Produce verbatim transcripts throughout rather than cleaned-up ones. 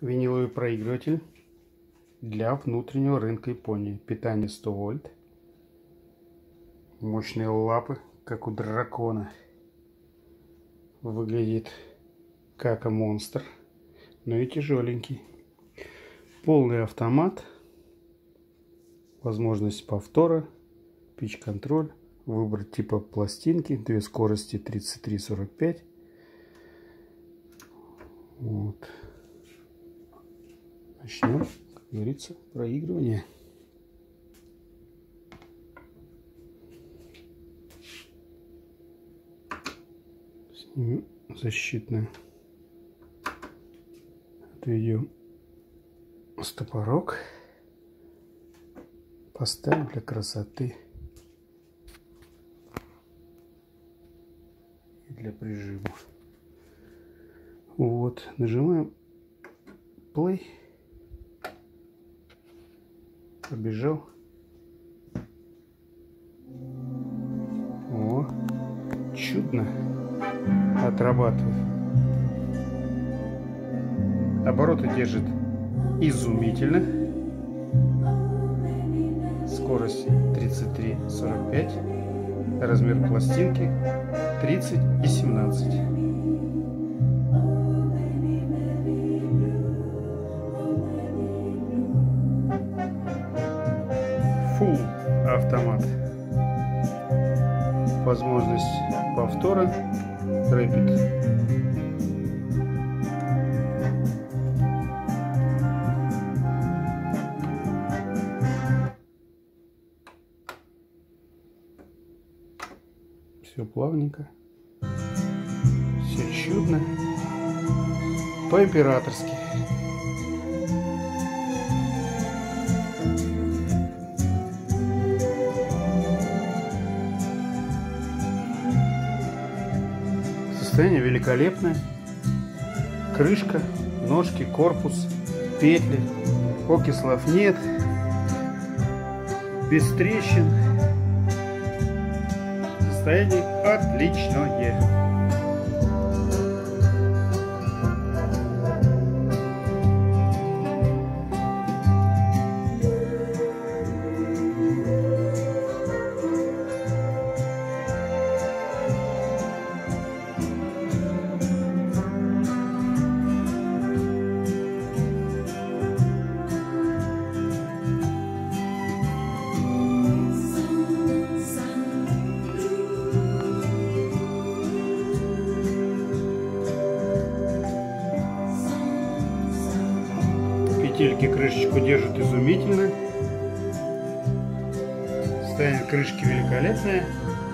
Виниловый проигрыватель для внутреннего рынка Японии. Питание сто вольт. Мощные лапы, как у дракона. Выглядит как монстр, но и тяжеленький. Полный автомат. Возможность повтора. Pitch-контроль. Выбрать типа пластинки. Две скорости тридцать три сорок пять. Вот. Начнем, как говорится, проигрывание. Снимем защитную. Отведем стопорок. Поставим для красоты и для прижима. Вот, нажимаем play. Побежал. О, чудно отрабатывает. Обороты держит изумительно. Скорость тридцать три сорок пять. Размер пластинки тридцать и семнадцать. Full автомат. Возможность повтора. Rapid. Все плавненько. Все чудно. По-императорски. Состояние великолепное. Крышка, ножки, корпус, петли. Окислов нет. Без трещин. Состояние отличное. Петельки крышечку держат изумительно. Состояние крышки великолепное.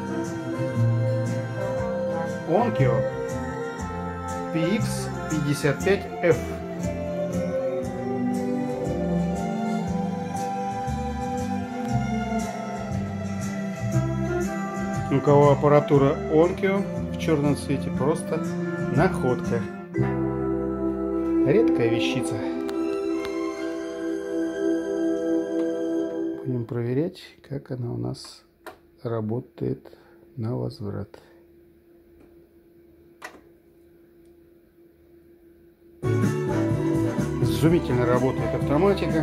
Onkyo пи икс пятьдесят пять эф. У кого аппаратура Onkyo в черном цвете, просто находка. Редкая вещица. Будем проверять, как она у нас работает на возврат. Изумительно работает автоматика.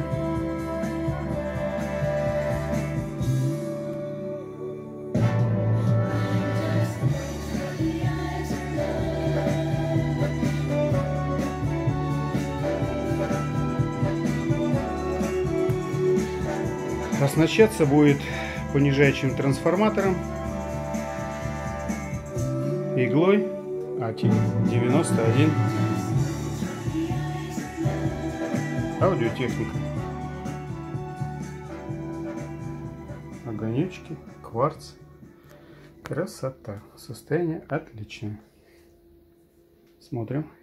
Оснащаться будет понижающим трансформатором, иглой а ти девяносто один, аудиотехника, огонечки, кварц. Красота. Состояние отличное. Смотрим.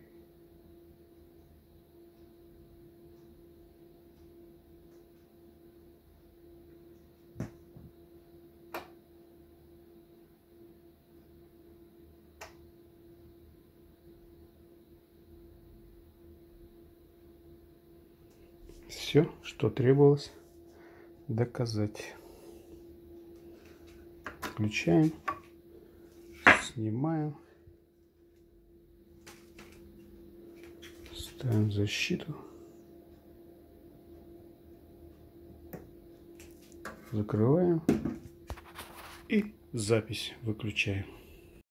Все, что требовалось доказать. Включаем, снимаем, ставим защиту. Закрываем и запись выключаем.